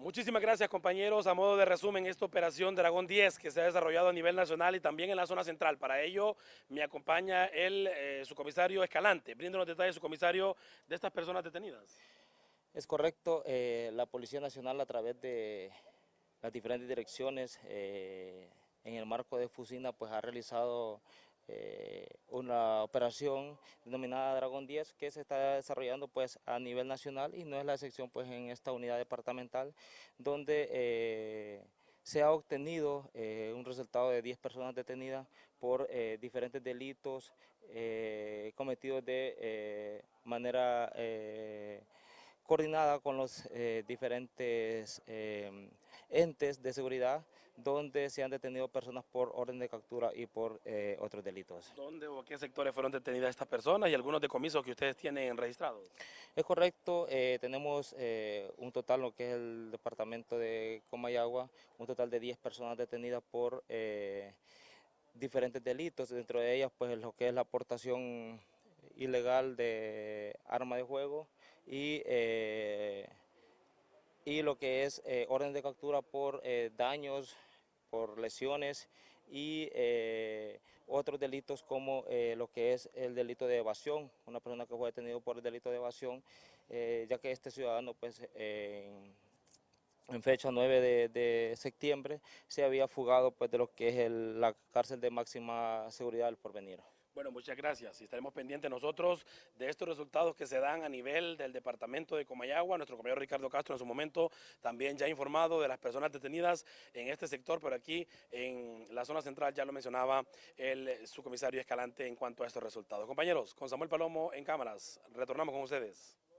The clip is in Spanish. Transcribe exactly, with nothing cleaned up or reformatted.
Muchísimas gracias, compañeros. A modo de resumen, esta operación Dragón diez que se ha desarrollado a nivel nacional y también en la zona central. Para ello me acompaña el eh, subcomisario Escalante. Bríndanos detalles, subcomisario, de estas personas detenidas. Es correcto, eh, la Policía Nacional a través de las diferentes direcciones eh, en el marco de Fusina pues ha realizado eh, una operación denominada Dragón diez que se está desarrollando pues a nivel nacional y no es la excepción pues en esta unidad departamental donde eh, se ha obtenido eh, un resultado de diez personas detenidas por eh, diferentes delitos eh, cometidos de eh, manera eh, coordinada con los eh, diferentes eh, entes de seguridad donde se han detenido personas por orden de captura y por eh, otros delitos. ¿Dónde o qué sectores fueron detenidas estas personas y algunos decomisos que ustedes tienen registrados? Es correcto, eh, tenemos eh, un total, lo que es el departamento de Comayagua, un total de diez personas detenidas por eh, diferentes delitos, dentro de ellas pues lo que es la aportación ilegal de arma de juego y eh, y lo que es eh, orden de captura por eh, daños, por lesiones y eh, otros delitos como eh, lo que es el delito de evasión, una persona que fue detenido por el delito de evasión, eh, ya que este ciudadano pues eh, en fecha nueve de, de septiembre se había fugado pues de lo que es el, la cárcel de máxima seguridad del Porvenir. Bueno, muchas gracias. Y estaremos pendientes nosotros de estos resultados que se dan a nivel del departamento de Comayagua. Nuestro compañero Ricardo Castro en su momento también ya ha informado de las personas detenidas en este sector, pero aquí en la zona central ya lo mencionaba el subcomisario Escalante en cuanto a estos resultados. Compañeros, con Samuel Palomo en cámaras, retornamos con ustedes.